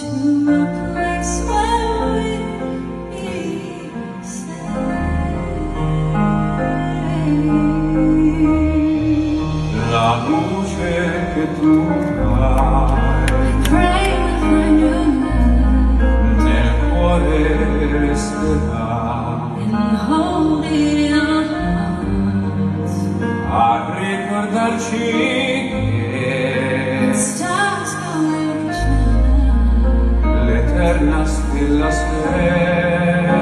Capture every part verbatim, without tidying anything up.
to a place where we'll be safe. La luce che tu hai, I pray we'll find your love nel cuore resterà, and hold it in our hearts. a ricordarci che Stars go each night. l'eterna stella sei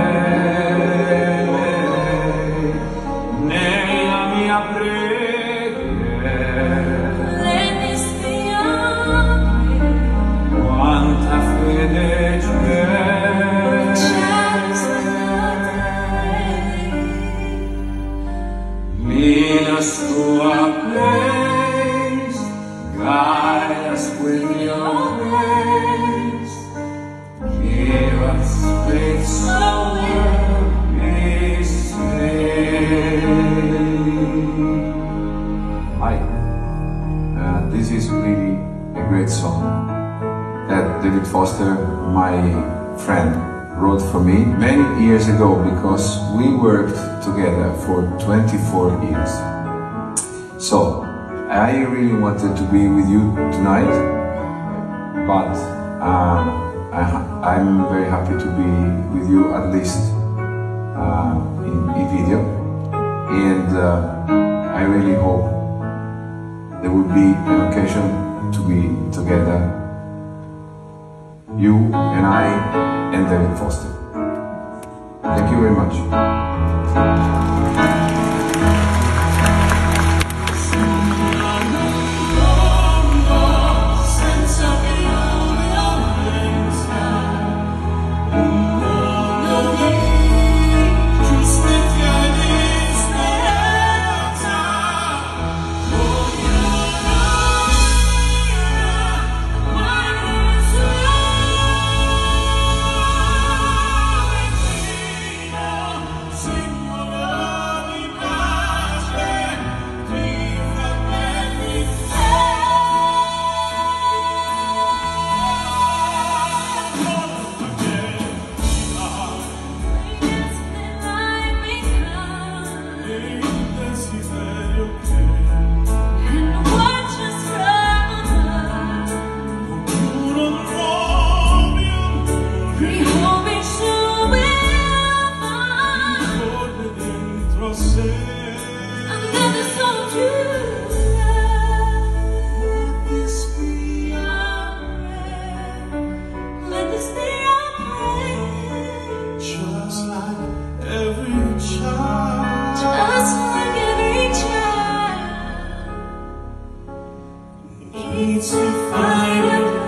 nella mia preghiera. Let this be our prayer. Quanta fede c'è, Just another day. lead us to a place, guide us with your grace, give us faith so we'll be saved. Hi, uh, this is really a great song that David Foster, my friend, wrote for me many years ago because we worked together for twenty-four years. So, I really wanted to be with you tonight, but um, I, I'm very happy to be with you at least uh, in, in video, and uh, I really hope there will be an occasion to be together, you and I and David Foster. Thank you very much. Needs to find a